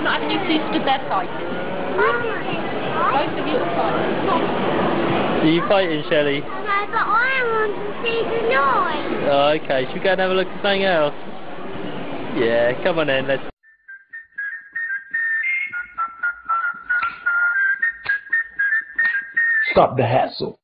I'm not having you two stood there fighting. Both of you are fighting. Are you fighting, Shelley? No, but I want to see the noise. Oh, okay. Should we go and have a look at something else? Yeah, come on then. Let's. Stop the hassle.